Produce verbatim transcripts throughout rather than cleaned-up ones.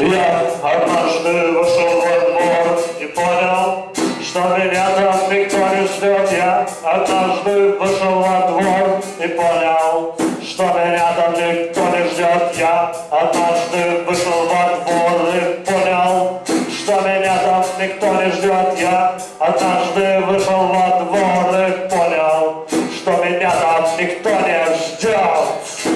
Я однажды вышел во двор и понял, что меня там никто не ждет. Я однажды вышел во двор и понял, что меня там никто не ждет. Я однажды вышел во двор и понял, что меня там никто не ждет. Я однажды вышел во двор и понял, что меня там никто не ждет.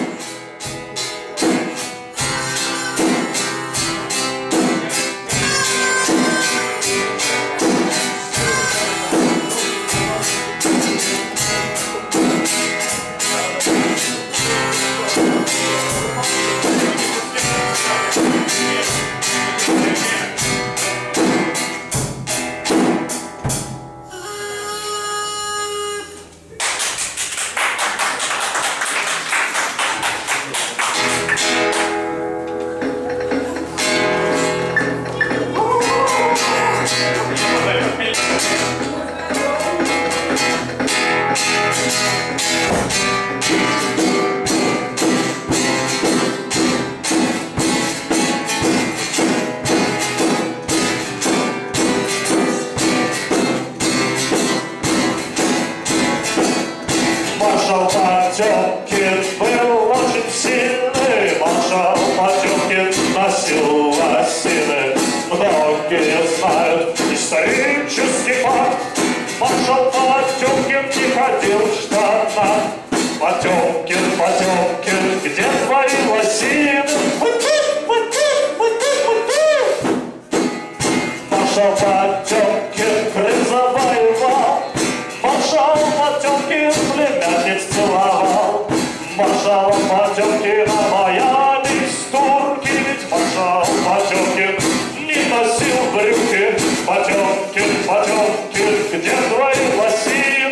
Маршал Потемкин был очень сильный, маршал Потемкин носил лосины. Многие знают исторический факт, маршал Потемкин не ходил в штанах. Потемкин, Потемкин, где твои лосины? Маршал Потемкин Крым завоевал, маршал Потемкин племянниц целовал. Маршал Потемкина Майами с турки, ведь маршал Потемкин не носил брюки. Потемкин, Потемкин, где твои лосины?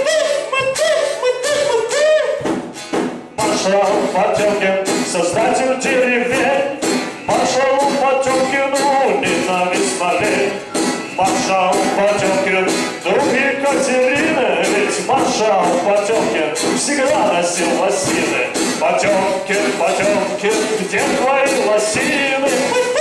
Маршал Потемкин, создатель деревень, маршалу Потемкину ненавистна лень. Маршал Потемкин, друг Екатерины, ведь маршал Потемкин всегда носил лосины. Потемкин, Потемкин, где твои лосины?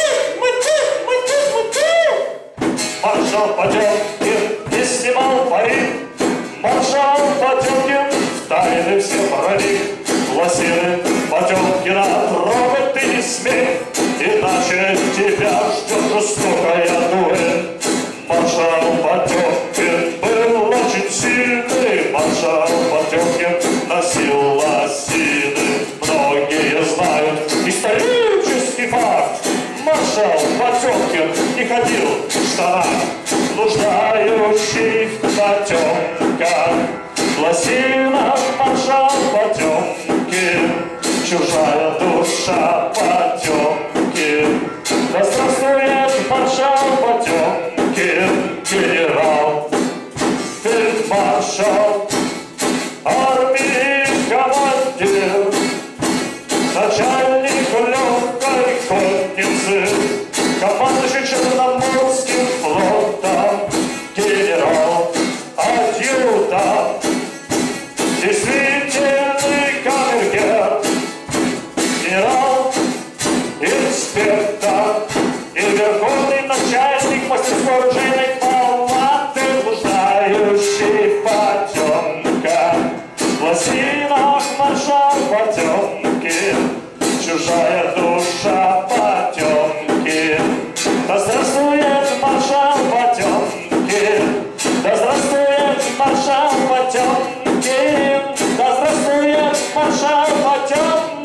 Маршал Потемкин не снимал парик, маршал Потемкин в тайны все проник. Лосины Потемкина трогать ты не смей, иначе тебя ждет жестокая дуэль. Маршал Потемкин был очень сильный, маршал Потемкин носил лосины. Многие знают исторический факт, маршал Потемкин не ходил в штанах. Нуждающий в потемках лосина маршал Потемкин, чужая душа Потемкин. Да здравствует маршал Потемкин, генерал, фельдмаршал, армии командир, начальник легкой конницы, командующий Черноморским флотом, генерал, адъютант, действительный камергер, генерал, инспектор и верховный начальник мастерской оружейной палаты, блуждающий в потемках. В лосинах маршал Потемкин, чужая душа Потемкин. Да здравствует маршал Потемкин, да здравствует маршал Потемкин, да здравствует маршал Потемкин.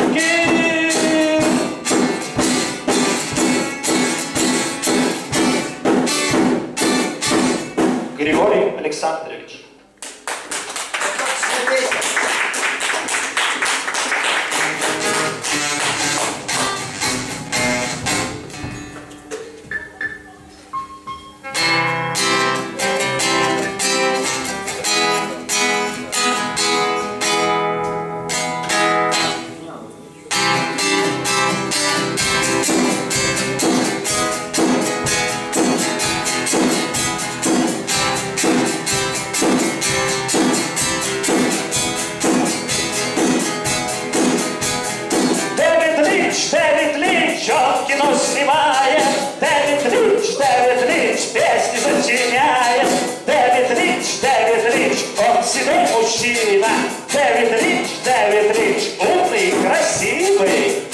Григорий Александрович. сочиняет. Дэвид Линч, Дэвид Линч, он седой мужчина. Дэвид Линч, Дэвид Линч, умный и красивый.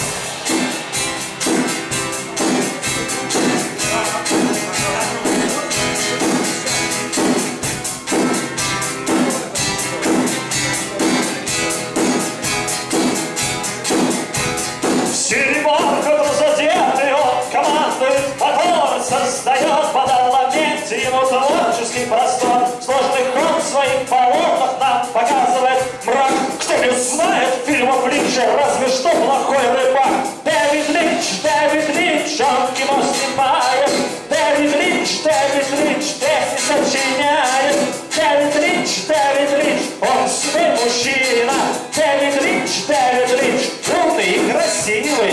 Создает под ему творческий простор. Сложный ход в своих полотнах нам показывает мрак. Кто не знает фильмов Линча, разве что плохой рыбак. Дэвид Линч, Дэвид Линч, он кино снимает. Дэвид Линч, Дэвид Линч, песни сочиняет. Дэвид Линч, Дэвид Линч, он седой мужчина. Дэвид Линч, Дэвид Линч, умный и красивый.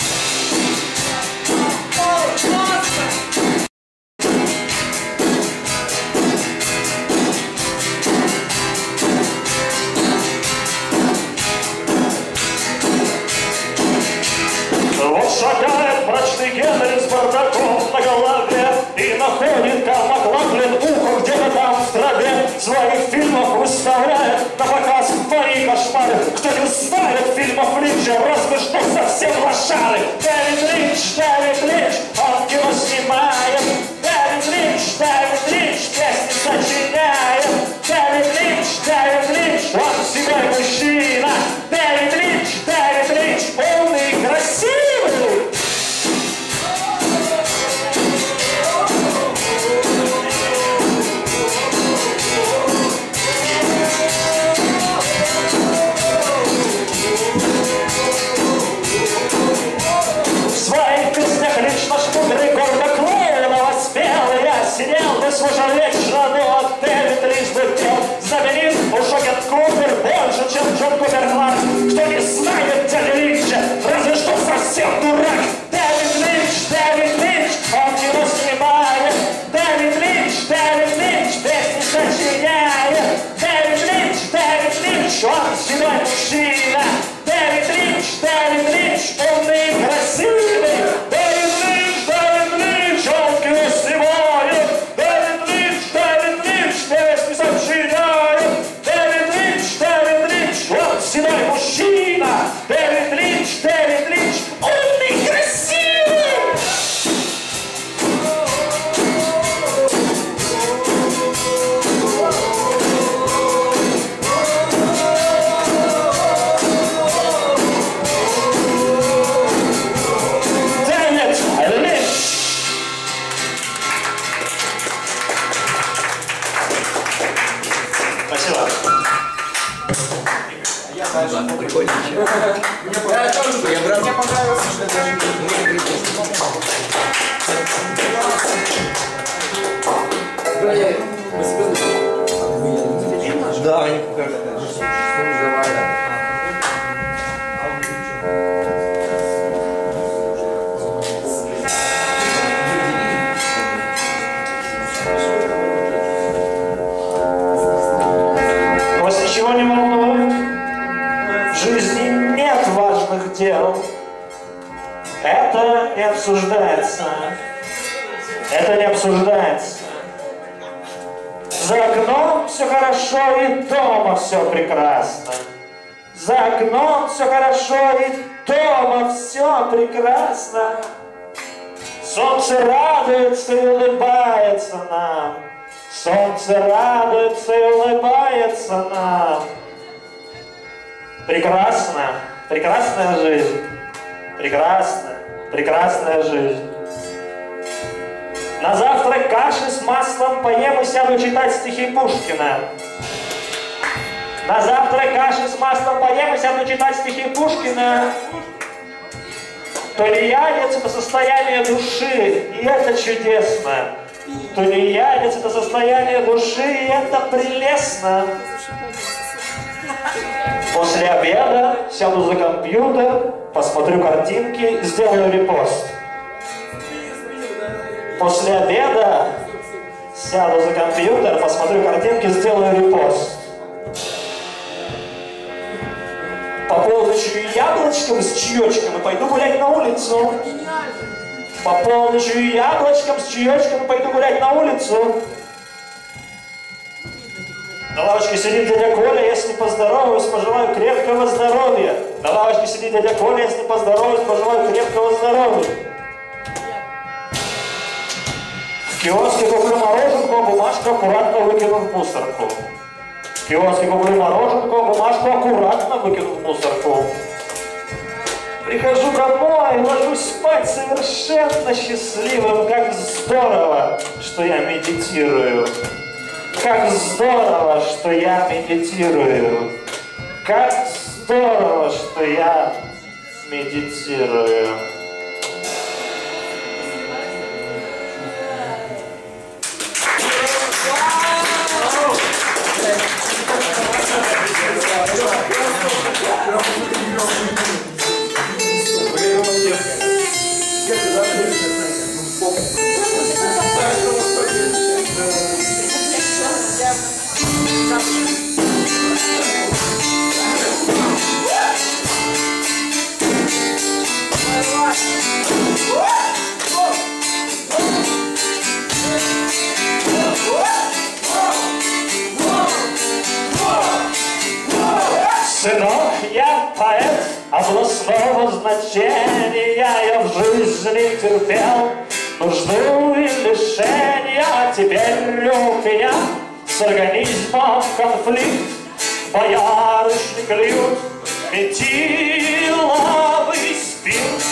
Шагает мрачный Генри с бардаком на голове и находит Карл Маклахлин ухо где-то там в траве. Своих фильмов выставляет на показ мои кошмары. Кто не знает фильмов Линча, разве что совсем лошары. Дэвид Линч, Дэвид Линч, он кино снимает. Дэвид Линч, Дэвид Линч, песни сочиняет. Дэвид Линч, Дэвид Линч, он седой мужчина. Дэвид Линч, Дэвид Линч, умный и красивый. Слушал вечно, но от Дэвид Линч бы пел. Знаменит уж Ген Купер больше, чем Джон Купер Кларк. Кто не знает дяди Линча, разве что совсем дурак. Дэвид Линч, Дэвид Линч, он кино снимает. Дэвид Линч, Дэвид Линч, песни сочиняет. Дэвид Линч, Дэвид Линч, он седой мужчина. Дэвид Линч, Дэвид Линч, умный и красивый. Дэвид Линч, Дэвид Линч, он кино снимает. Седой мужчина, Дэвид Линч, Дэвид Линч, умный и красивый. Дэвид Линч. Спасибо. Да, прикольно. Я тоже, что я брал. Мне понравилось, что даже да, они покажут. Вас ничего не волнует? В жизни нет важных дел. Это не обсуждается. Это не обсуждается. За окном все хорошо и дома все прекрасно. За окном все хорошо и дома все прекрасно. Солнце радуется и улыбается нам. Солнце радуется и улыбается нам. Прекрасно, прекрасная жизнь. Прекрасно, прекрасная жизнь. На завтрак каши с маслом поем и сяду читать стихи Пушкина. На завтрак каши с маслом поем и сяду читать стихи Пушкина. Тунеядец — это состояние души, и это чудесно. Тунеядец — это состояние души, и это прелестно. После обеда сяду за компьютер, посмотрю картинки, сделаю репост. После обеда сяду за компьютер, посмотрю картинки, сделаю репост. Пополню яблочком с чаечком и пойду гулять на улицу. По полночи яблочком с чаечком пойду гулять на улицу. На лавочке сидит дядя Коля, если поздороваюсь, пожелаю крепкого здоровья. На лавочке сидит дядя Коля, если поздороваюсь, пожелаю крепкого здоровья. В киоске куплю мороженку, бумажку аккуратно выкину в мусорку. В киоске куплю мороженку, бумажку аккуратно выкину в мусорку. Прихожу домой, ложусь спать совершенно счастливым. Как здорово, что я медитирую. Как здорово, что я медитирую. Как здорово, что я медитирую. Сынок, я поэт областного значения, я в жизни терпел нужду и лишения, а теперь у меня с организмом конфликт. Боярышник льют метиловый спирт.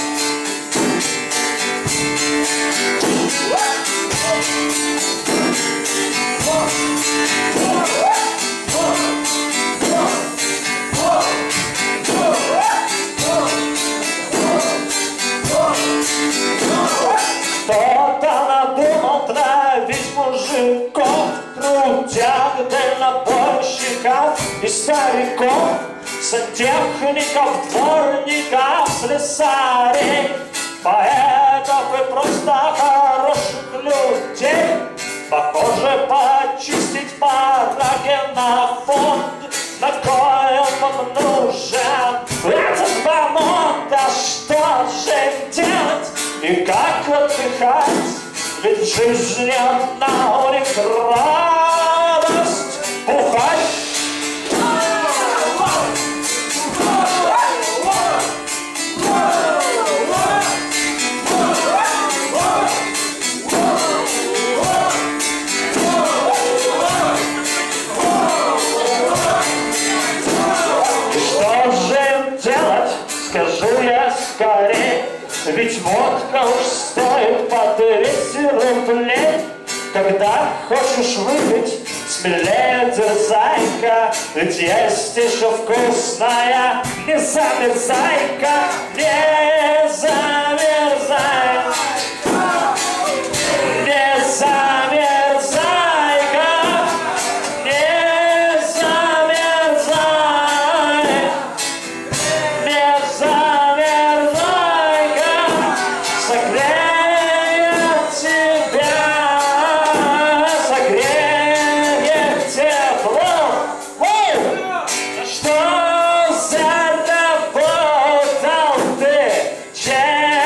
Кто-то надумал травить мужиков, трудяг, дальнобойщиков и стариков, сантехников, дворников, слесарей, поэтов и просто хороших людей. Похоже, почистить пора генофонд, на коем он нужен этот бомонд. А что же делать и как отдыхать? Ведь в жизни одна у них радость бухать. Скажу я скорей, ведь водка уж стоит по двести рублей. Когда хочешь выпить, смелее дерзай-ка, ведь есть еще вкусная, не замерзай-ка, не замерзай, не замерзай-ка, не замерзай. Yeah!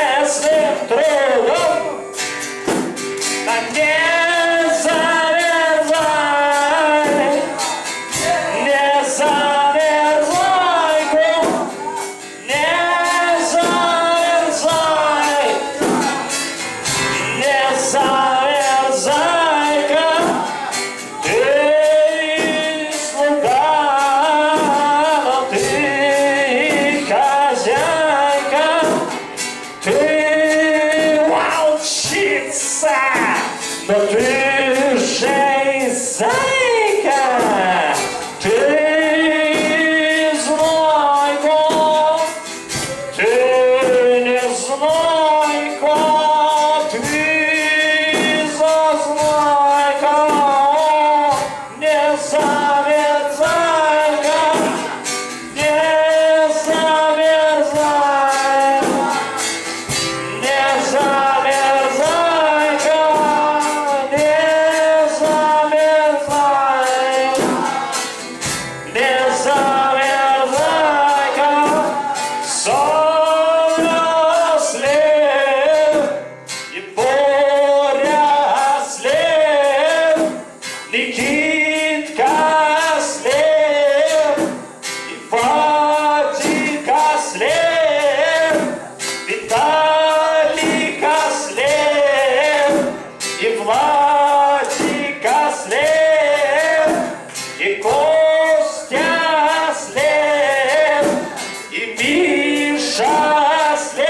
счастлив,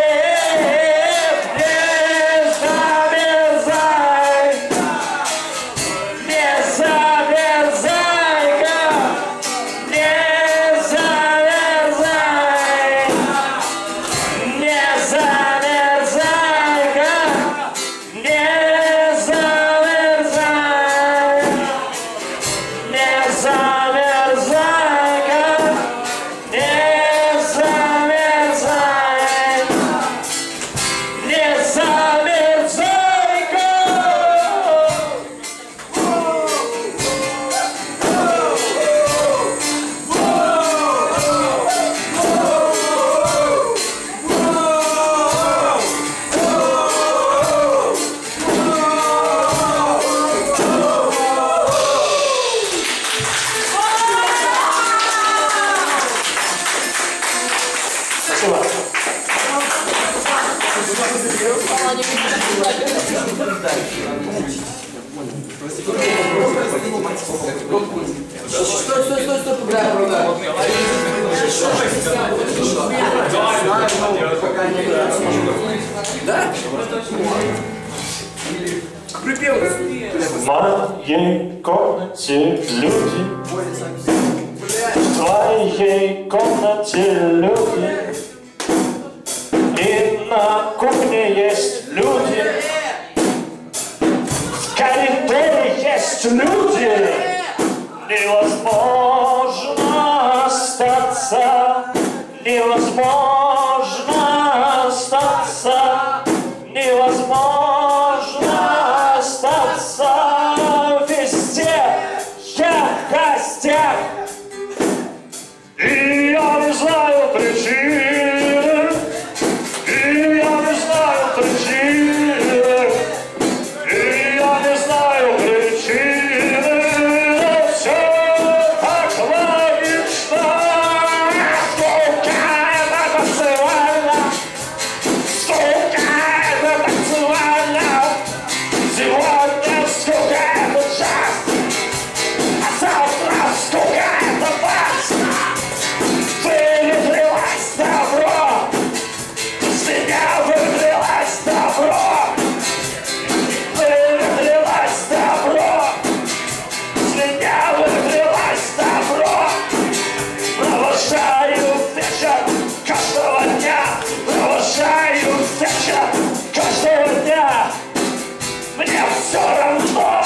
не замерзай, не замерзай-ка, не замерзай, не замерзай-ка, не замерзай, не замерзай-ка, не замерзай, не замерзай-ка. Спасибо. Стой, стой, стой, стой, да, да. Да? К припеву. В моей комнате люди, в твоей комнате люди, и на кухне есть люди, в коридоре есть люди. Невозможно остаться, невозможно остаться, невозможно остаться везде. Я в гостях, и я не знаю причины, и я не знаю причины, и я не знаю причины. Все так логично, сколько это танцевально, сколько это танцевально. Сегодня сколько это час, а завтра сколько это вас. Вылилось добро, с меня вылилось добро, вылилось добро, с меня вылилось добро. Провожаю вечер каждого дня, провожаю вечер каждого дня. Мне все равно,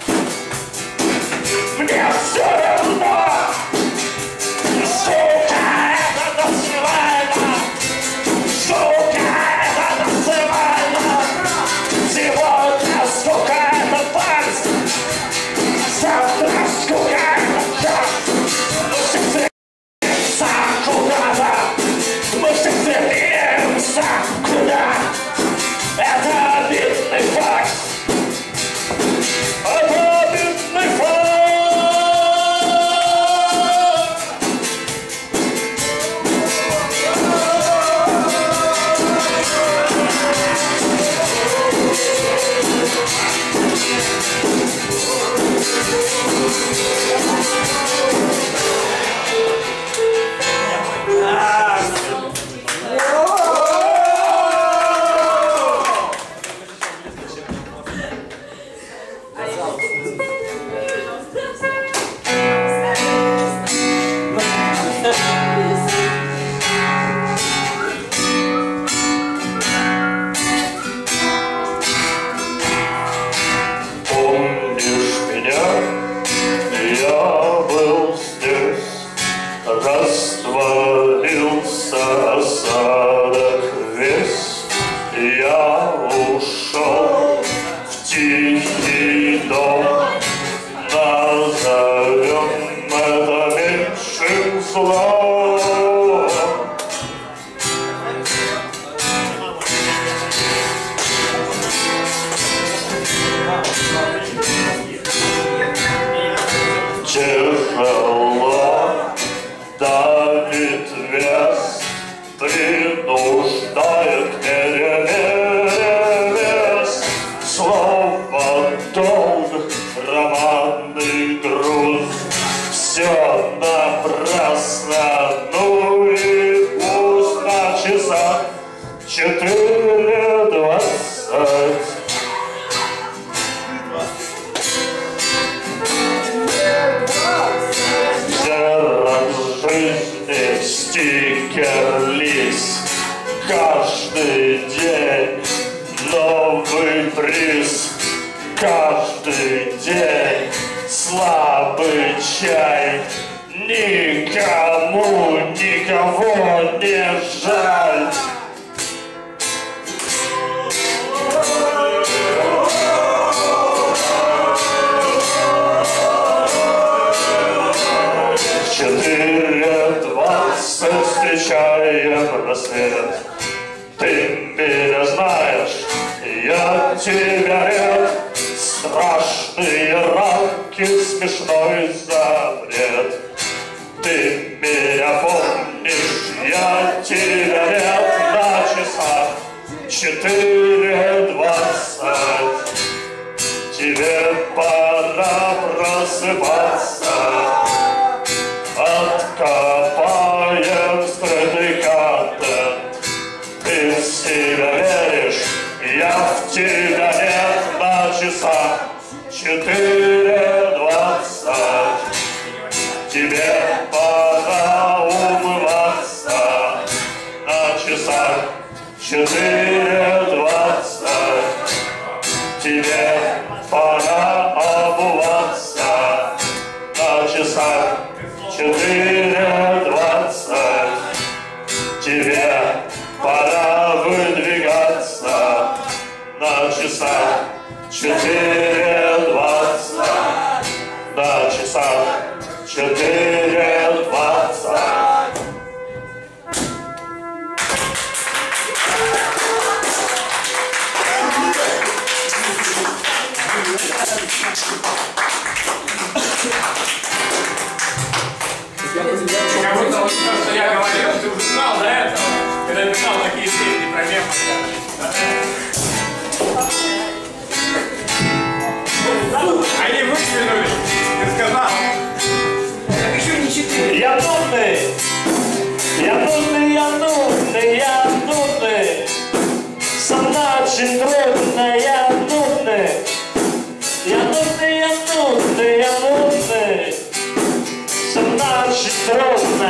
мне все равно, сколько это танцевально, сколько это танцевально. Сегодня сколько это вальс, завтра сколько это час. Мы все стремимся куда-то, мы все стремимся куда. Это обидный факт, это обидный факт. четыре двадцать. Герой жизни стикер-лист. Каждый день новый приз. Каждый день слабый чай. Никому никого не жаль. Четыре двадцать встречаем рассвет. Ты меня знаешь, я тебя нет. Страшные рамки, смешной запрет. Ты меня помнишь, я тебя нет. На часах четыре двадцать. Тебе пора просыпаться. Откопаем скрытый контент. Ты в себя веришь, я в тебя нет. На часах четыре двадцать. Тебе пора умываться. На часах четыре двадцать. Тебе пора обуваться. На часах четыре двадцать. Тебе пора выдвигаться. На часах четыре двадцать. На часах четыре двадцать. Как будто вот то, что я говорил, ты уже знал до этого, когда я писал такие песни про мемы. Они выплюнули, ты сказал. Так еще не четыре. Я нудный, я нудный, я нудный, я нудный. Со мной очень трудно, я нудный. Я нудный, я нудный, я нудный. Со мной очень трудно.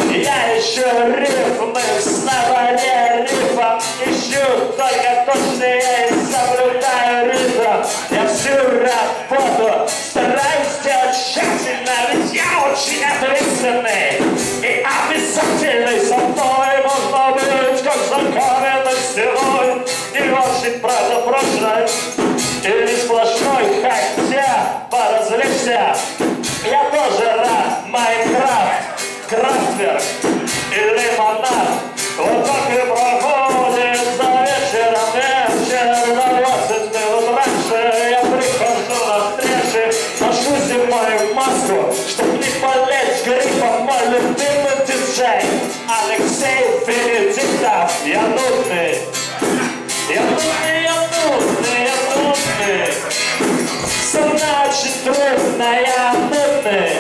Я ищу рифмы, снова не рифм. Ищу только точные, я и соблюдаю ритм. Я всю работу стараюсь делать тщательно, ведь я очень ответственный и обязательный. Со мной можно быть как за каменной стеной. Не очень правдопрочной или сплошной, хотя поразвлечься я тоже рад. Майнкрафт, Крафтверк и лимонад. Вот так и проходит за вечером вечер. На двадцать минут раньше я прихожу на встречи. Ношу зимою маску, чтоб не болеть гриппом. Мой любимый диджей Алексей Венедиктов. Я нудный, я нудный, я нудный, я нудный. Со мной очень трудно, я нудный.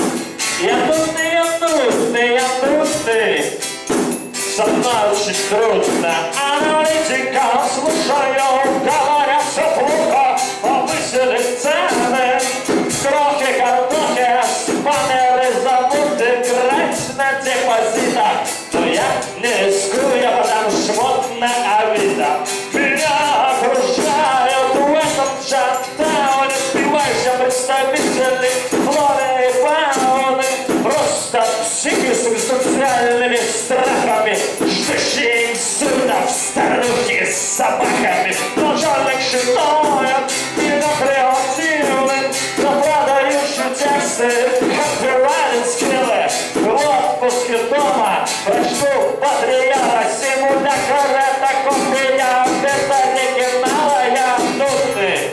Я нудный, я нудный, я нудный. Со мной очень трудно. Аналитика, слушаю, говорят, все плохо. Повысили цены, крохи, картохи, спанеры зовут играть на депозитах. Но я не рискую, я потому что модно авито. Меня окружают в этом чаттауне спивающие представители флоры и фауны. Просто психи с экзистенциальными страхами, ждущие инсультов, старухи с собаками. Ножовник считают недокреативным, но продающие тексты, копирайтинг скиллы. В отпуске дома прочту Патриара, симулятор это копия, без оригинала. Я нудный,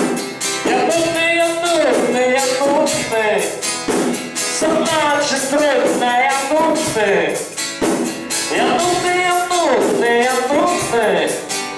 я нудный, я нудный, я нудный. Со мной очень трудно, я нудный. Я нудный, я нудный, я нудный.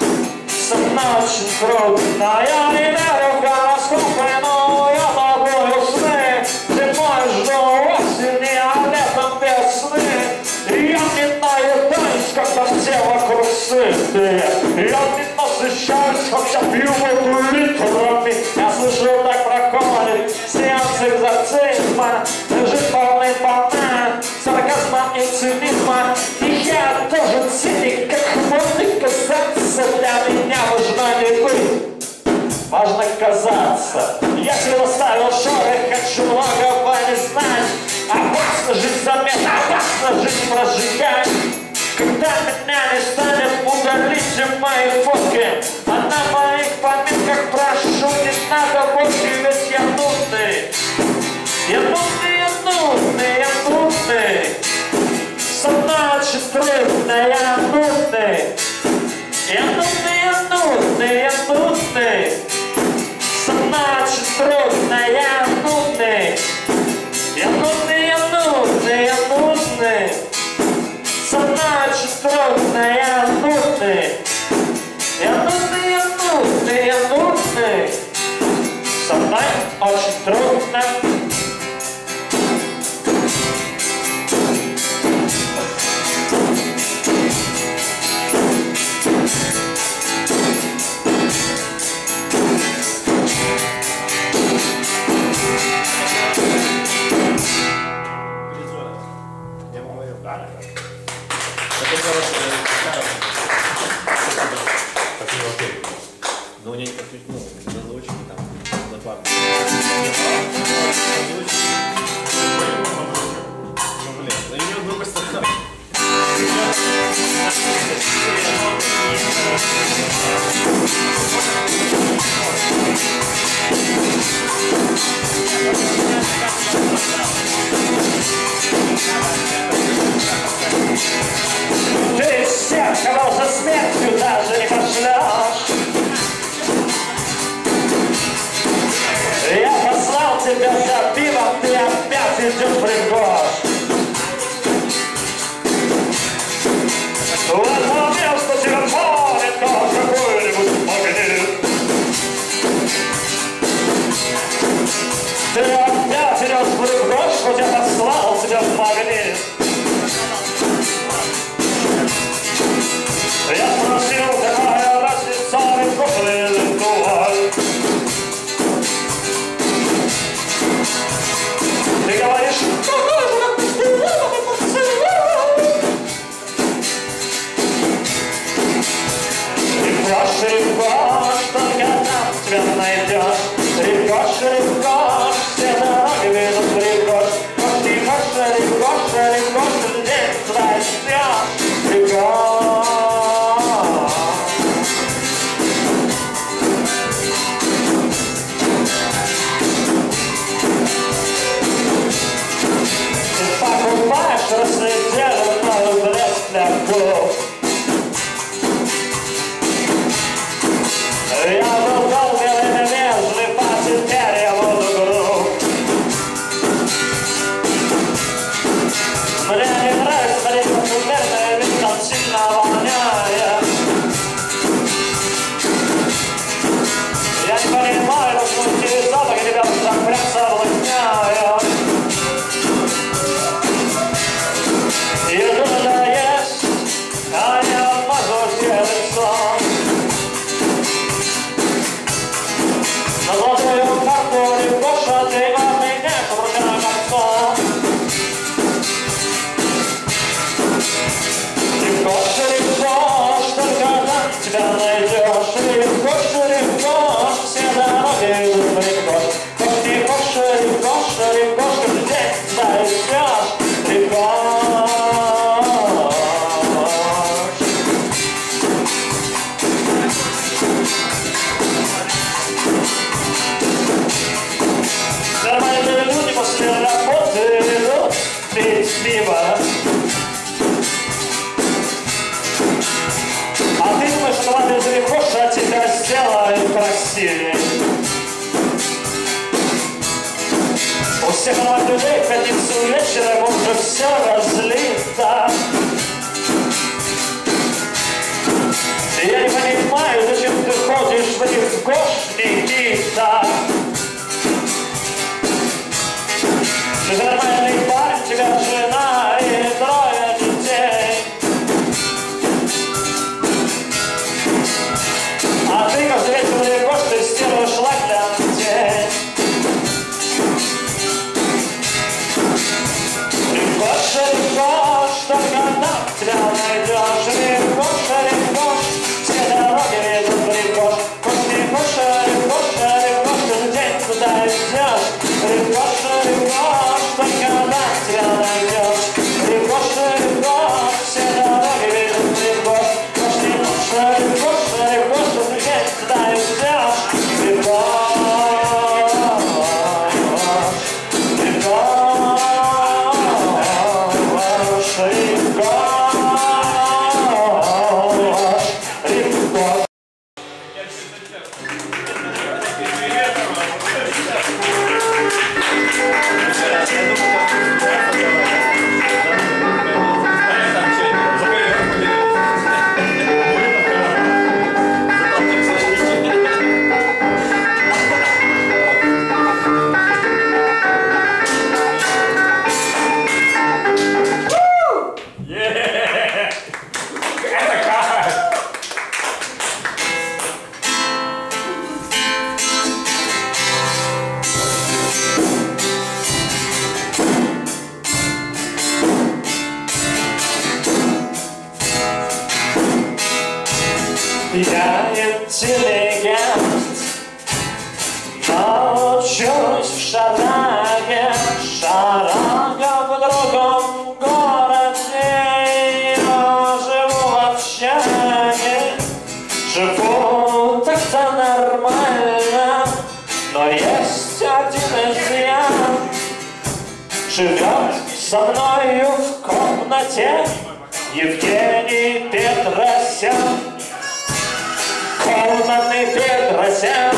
Со мной очень трудно. Я не верю в гороскопы, но я могу сны. Зимой жду осени, а летом весны. И я не наедаюсь, когда все вокруг сытые. Я не насыщаюсь, хотя пью воду литрами. Я слышал, так проходит сеанс экзорцизма. Лежит полный полна сарказма и цинизма. И я тоже циник, как можно казаться. Для меня важно не быть, важно казаться. Я себе поставил шоры, хочу многого не знать. Опасно жить заметно, опасно жить прожигать. Когда меня не станет, удалите мои фотки. А на моих пометках прошу, не надо водки, ведь я нудный. Я нудный, я нудный, я нудный. Со мной очень трудно, я нудный. Я нудный, я нудный, я нудный. Со мной очень трудно, я нудный. Я нудный, я нудный, я нудный. Со мной очень трудно, я нудный. Я нудный, я нудный, я нудный. Со мной очень трудно. Но у нее не подключено, ну, зазвучки там, закладки. Ну, блин, на нее с другой стороны. Ты всех, кого со смертью даже не пошлешь. Я послал тебя за пивом, ты опять идешь пригож. У этого места тебя помнит, как какой-нибудь магнит. Ты опять идешь пригож, хоть я послал тебя в магнит. Я спросил, какая разница между прошлым и дуаль. Ты говоришь, что нужно, ревкош, ревкош, только там тебя найдешь. Ревкош, ревкош, все дороги ведут в ревкош. Ревкош, ревкош, ревкош, где туда идешь? Ревкош. Разлетели новый блеск для губ. Я был долго и невежлив, а теперь я буду груб. Мне не нравится ходить парфюмерная, ведь там сильно воняет. Я не понимаю, почему те запахи тебя так прям соблазняют. Еду надоест, а я обмажу тебе лицо. На золотую карту ревкоша ты во мне крутя кольцо. Ревкош, ревкош, только там тебя найдешь. Ревкош, ревкош, все дороги идут в ревкош. Ревкош, ревкош, ревкош, каждый день туда идешь. Ревкош. Нормальные люди после работы идут пить пиво. А ты думаешь, что ладно из ревкоша тебя сделают красивее? У всех нормальных людей в пятницу вечером уже все разлито. Я не понимаю, зачем ты ходишь в ревкошники-то. Ты же нормальный парень, у тебя жена и трое детей. тебя найдешь. Рябкоша, рябкош, все дороги ведут в Рябкош. Кош, рябкоша, рябкоша, рябкош, каждый день туда идешь. Рябкоша, рябкош, только там тебя найдешь. Рябкоша, рябкош, все дороги ведут в Рябкош. Кош, рябкоша, рябкоша, рябкош, каждый день туда идешь. Рябкош. Я интеллигент, но учусь в шараге, шарага в другом городе. Я живу в общаге, живу так-то нормально, но есть один изъян. Живет со мною в комнате Евгений Петросян. Комнатный Петросян,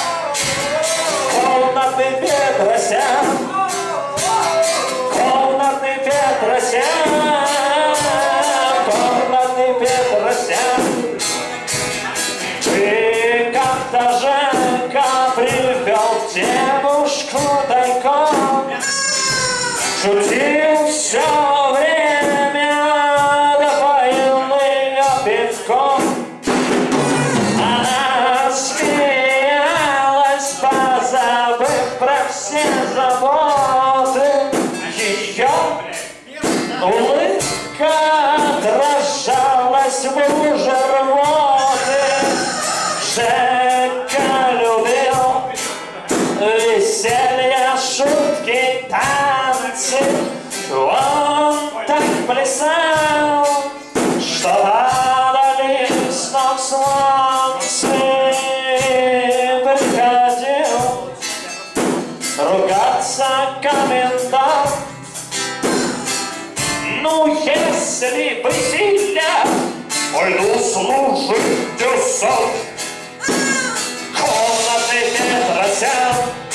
комнатный Петросян, комнатный Петросян, комнатный Петросян. Ты как-то Женька привел девушку тайком, шутил все время, допоил ее пивком. Все заботы, ее улыбка отражалась в луже рвоты. Жека любил веселье, шутки, танцы. Он так плясал, что падали с ног слонцы. Приходил ругаться комендант. Ну, если веселья, пойду служить десант. Комнатный Петросян,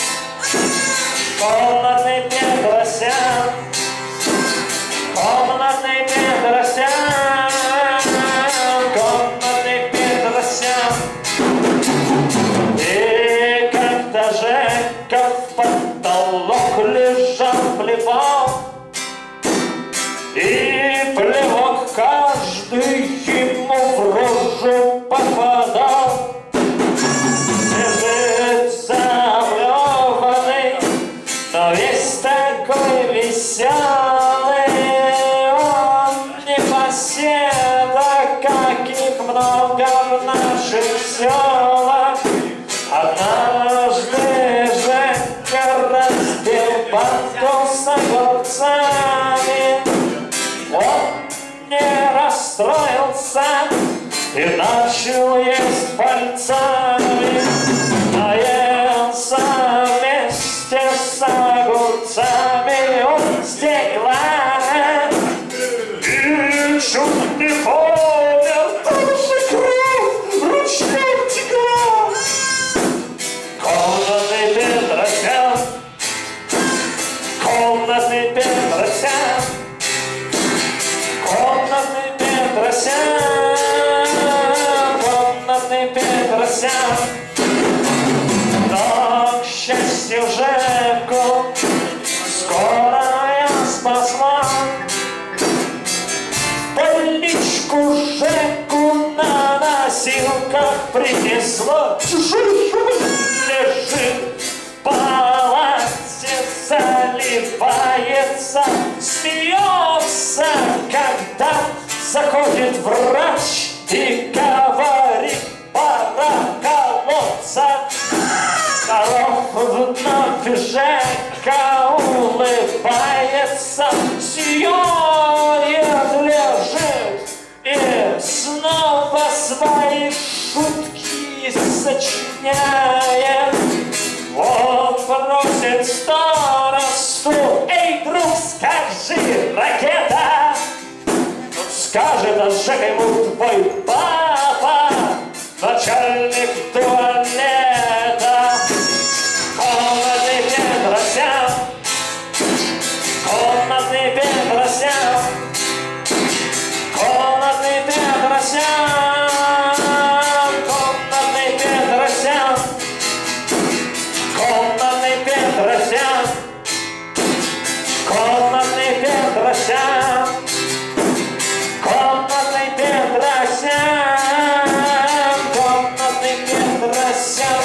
комнатный Петросян, комнатный Петросян, комнатный Петросян. И как-то Жека в потолок лежал, плевал, и плевок каждый ему в рожу попадал. Лежит заплеванный, но весь такой веселый. Он непоседа, каких много в наших селах. Однажды Женька разбил банку с огурцами. Он не расстроился и начал есть пальцами. Наелся вместе с огурцами он стекла и чуть не помер, тоже кровь ручкой текла. Комнатный Петросян, комнатный Петросян, комнатный Петросян, комнатный Петросян. Но, к счастью, Жеку скорая спасла. В больничку Жеку на носилках принесло. Лежит в палате, заливается, смеется, когда заходит врач и говорит, пора колоться. Коров набежека улыбается, сьет, лежит и снова свои шутки сочиняет. Он просит старосту, эй, друг, скажи, ракета. Он скажет, а Жека ему твой папа, начальник туалета. Комнатный Петросян, комнатный Петросян, комнатный Петросян, комнатный Петросян, комнатный Петросян, комнатный Петросян, комнатный Петросян, комнатный Петросян.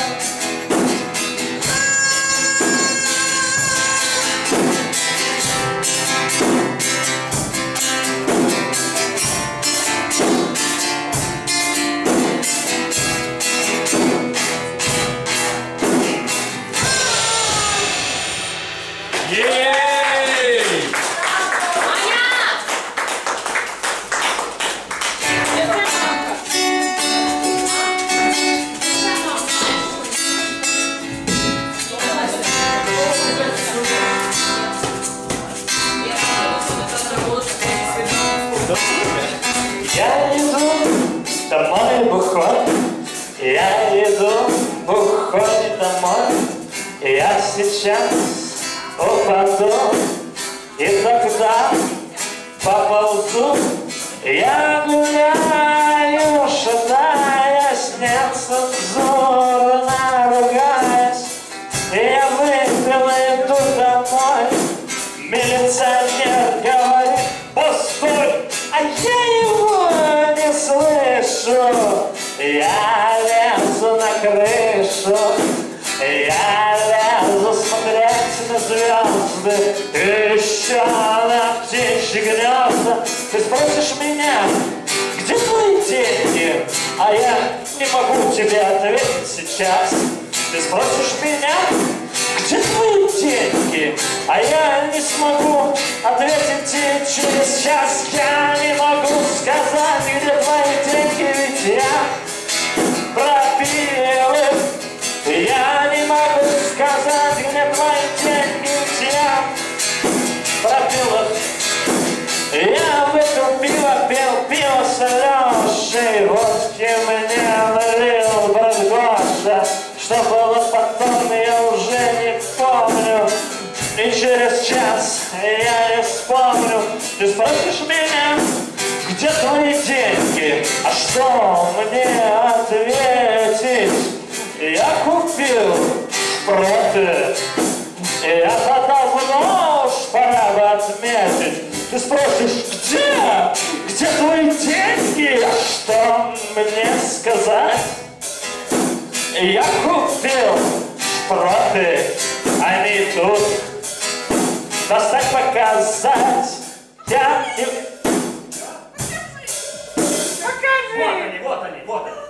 Я иду домой в уход, я иду в уходе домой. Я сейчас упаду, и тогда поползу. Я гуляю, шатаясь, нецензурно ругаясь. Я выпил, иду домой. Милиционер говорит, постой, а я его не слышу. Я лезу на крышу, я лезу смотреть на звезды, еще на птичьи гнезда. Ты спросишь меня, где твои деньги? А я не могу тебе ответить сейчас. Ты спросишь меня, где твои деньги? А я не смогу ответить тебе через час. Я не могу сказать, где твои деньги, ведь я пропил их. Я не могу сказать, где твои деньги, ведь я пропил их. Я выпил пиво, пил пиво с Алешей, водки мне налил брат Гоша. Что было потом, я уже не помню. И через час я не вспомню. Ты спросишь меня, где твои деньги? А что мне ответить? Я купил шпроты, я подал в нож, пора бы отметить. Ты спросишь, где? Где твои деньги? А что мне сказать? Я купил шпроты, они тут. Достать, показать. Я не... Покажи! Вот они, вот они, вот они.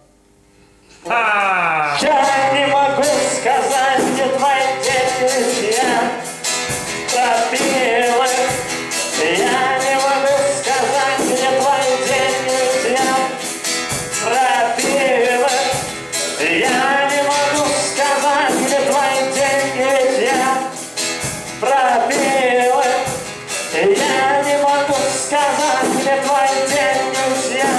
А, я не могу сказать, где твои деньги. Я пропил их. Я не могу сказать, где твои деньги. Я пропил их. Я не могу сказать, где твои деньги. Я пропил их. Я не могу сказать, где твои деньги. Я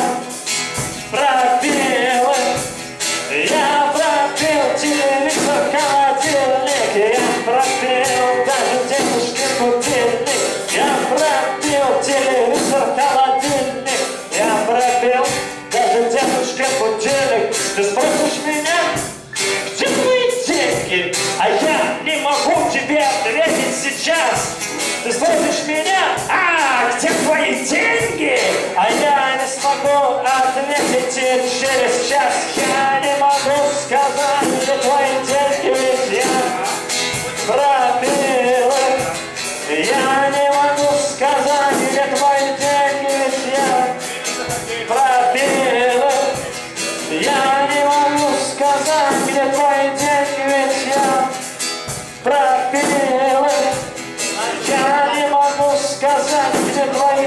пропил их. Я пропил телевизор, холодильник. Я пропил даже дедушкин будильник. Я пропил телевизор, холодильник. Я пропил даже дедушкин будильник. Ты спросишь меня, где твои деньги? А я не могу тебе ответить сейчас. Ты спросишь меня, а где твои деньги? А я не смогу ответить тебе через час. Я не могу сказать, где твои деньги, ведь я пропил их. Я не могу сказать, где твои деньги, ведь я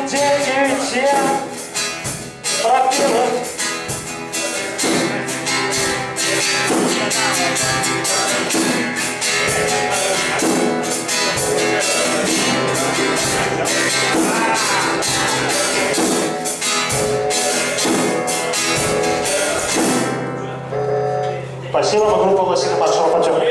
девять пропилок. Спасибо, группа Лосина Маршал Потек.